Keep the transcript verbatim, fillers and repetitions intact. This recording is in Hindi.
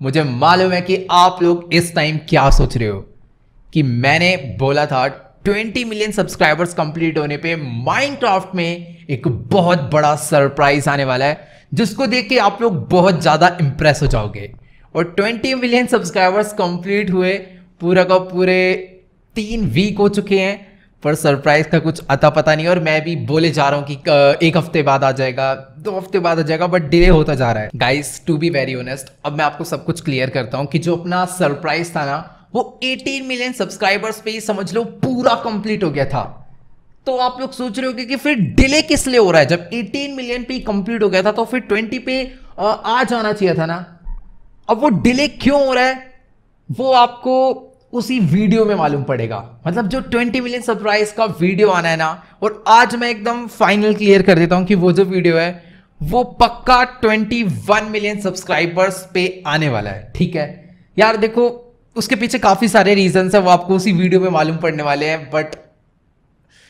मुझे मालूम है कि आप लोग इस टाइम क्या सोच रहे हो कि मैंने बोला था बीस मिलियन सब्सक्राइबर्स कंप्लीट होने पे माइनक्राफ्ट में एक बहुत बड़ा सरप्राइज आने वाला है जिसको देख के आप लोग बहुत ज्यादा इंप्रेस हो जाओगे। और बीस मिलियन सब्सक्राइबर्स कंप्लीट हुए, पूरा का पूरे तीन वीक हो चुके हैं, पर सरप्राइज का कुछ अता पता नहीं। और मैं भी बोले जा रहा हूँ कि एक हफ्ते बाद आ जाएगा, दो हफ्ते बाद आ जाएगा, बट डिले होता जा रहा है। Guys to be very honest, अब मैं आपको सब कुछ क्लियर करता हूँ कि जो अपना सरप्राइज था ना वो अठारह मिलियन सब्सक्राइबर्स पे ही समझ लो पूरा कंप्लीट हो गया था। तो आप लोग सोच रहे हो कि फिर डिले किस लिए हो रहा है? जब अठारह मिलियन पे कंप्लीट हो गया था तो फिर बीस पे आ जाना चाहिए था ना। अब वो डिले क्यों हो रहा है वो आपको उसी वीडियो में मालूम पड़ेगा। मतलब जो बीस मिलियन सरप्राइज का वीडियो आना है ना, और आज मैं एकदम फाइनल क्लियर कर देता हूं कि वो जो वीडियो है वो पक्का इक्कीस मिलियन सब्सक्राइबर्स पे आने वाला है। ठीक है यार, देखो उसके पीछे काफी सारे रीजंस है, वो आपको उसी वीडियो में मालूम पड़ने वाले हैं। बट